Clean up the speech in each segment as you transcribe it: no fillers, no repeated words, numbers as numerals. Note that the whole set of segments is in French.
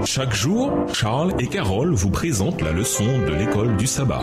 Chaque jour, Charles et Carole vous présentent la leçon de l'école du sabbat.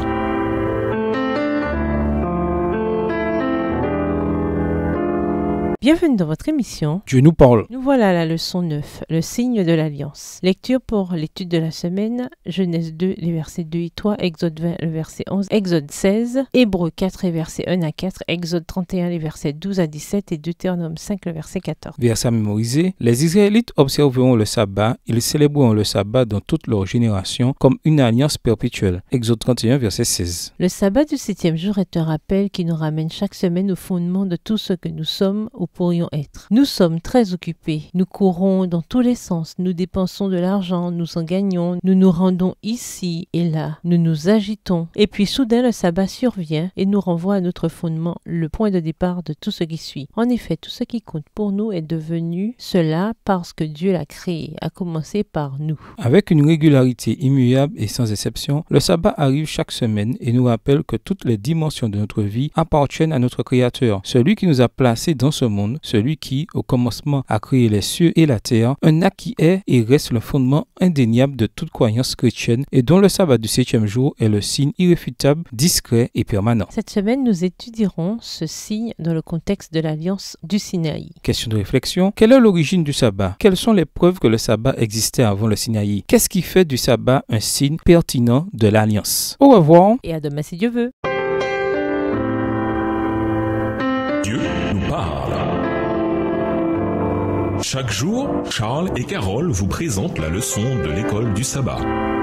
Bienvenue dans votre émission. Dieu nous parle. Nous voilà à la leçon 9, le signe de l'alliance. Lecture pour l'étude de la semaine, Genèse 2, les versets 2 et 3, Exode 20, le verset 11, Exode 16, Hébreux 4, les versets 1 à 4, Exode 31, les versets 12 à 17 et Deutéronome 5, le verset 14. Verset mémorisé. Les Israélites observeront le sabbat, ils célébreront le sabbat dans toutes leurs générations comme une alliance perpétuelle. Exode 31, verset 16. Le sabbat du 7e jour est un rappel qui nous ramène chaque semaine au fondement de tout ce que nous sommes ou pourrions être. Nous sommes très occupés, nous courons dans tous les sens, nous dépensons de l'argent, nous en gagnons, nous nous rendons ici et là, nous nous agitons. Et puis soudain le sabbat survient et nous renvoie à notre fondement, le point de départ de tout ce qui suit. En effet, tout ce qui compte pour nous est devenu cela parce que Dieu l'a créé, à commencer par nous. Avec une régularité immuable et sans exception, le sabbat arrive chaque semaine et nous rappelle que toutes les dimensions de notre vie appartiennent à notre Créateur, celui qui nous a placés dans ce monde, celui qui, au commencement, a créé les cieux et la terre, un acte qui est et reste le fondement indéniable de toute croyance chrétienne et dont le sabbat du 7e jour est le signe irréfutable, discret et permanent. Cette semaine, nous étudierons ce signe dans le contexte de l'alliance du Sinaï. Question de réflexion. Quelle est l'origine du sabbat? Quelles sont les preuves que le sabbat existait avant le Sinaï? Qu'est-ce qui fait du sabbat un signe pertinent de l'alliance? Au revoir. Et à demain si Dieu veut. Dieu nous parle. Chaque jour, Charles et Carole vous présentent la leçon de l'école du sabbat.